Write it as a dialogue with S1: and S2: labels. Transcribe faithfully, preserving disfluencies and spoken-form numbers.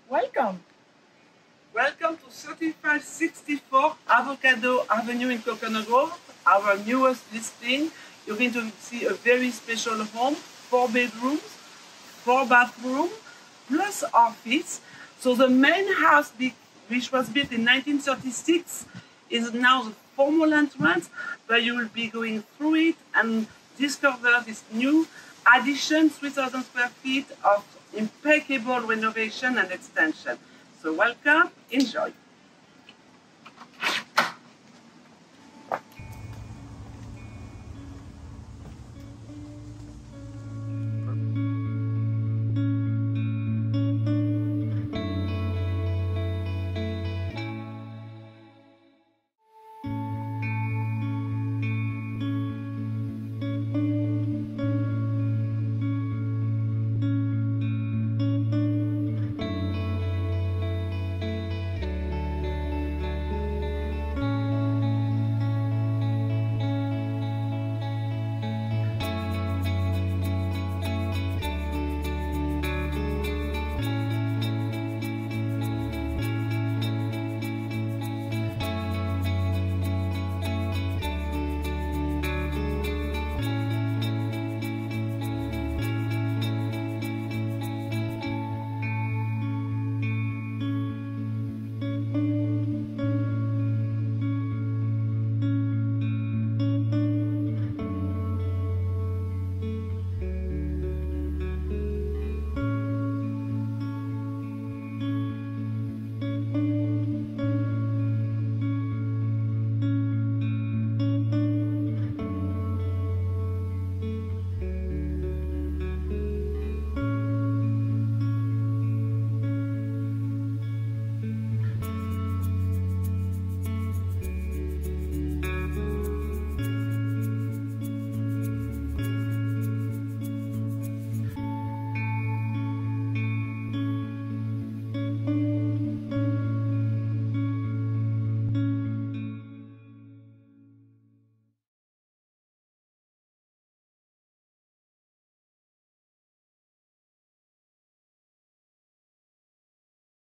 S1: Welcome.
S2: Welcome to thirty-five sixty-four Avocado Avenue in Coconut Grove, our newest listing. You're going to see a very special home, four bedrooms, four bathrooms, plus office. So the main house, which was built in nineteen thirty-six, is now the formal entrance, where you will be going through it and discover this new addition, three thousand square feet of impeccable renovation and extension. So welcome, enjoy.